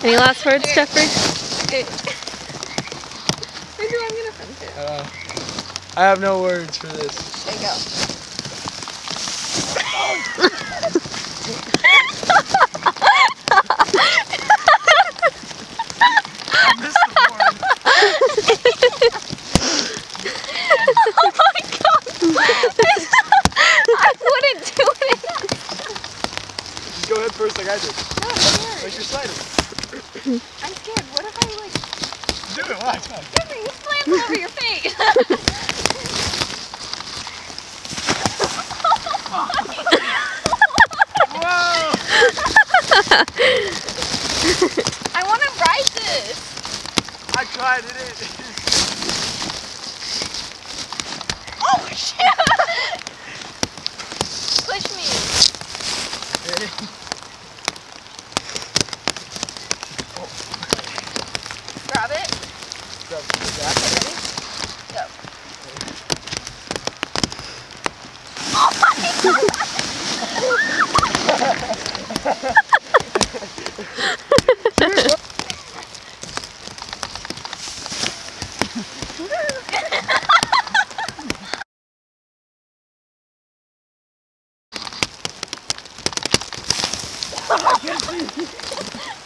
Any last words, Jeffrey? Okay. Maybe I'm gonna finish it. I have no words for this. There you go. I missed the point. Oh my god! I wouldn't do it! Just go head first like I did. No, I'm scared. Like you're sliding. I'm scared. What if I like... Do it, watch. Jeffrey, you slammed over your face! Whoa! I want to ride this! I tried it. Oh shit! Push me! Grab it. Grab the back. Ready? Go. Oh my god! I can't see.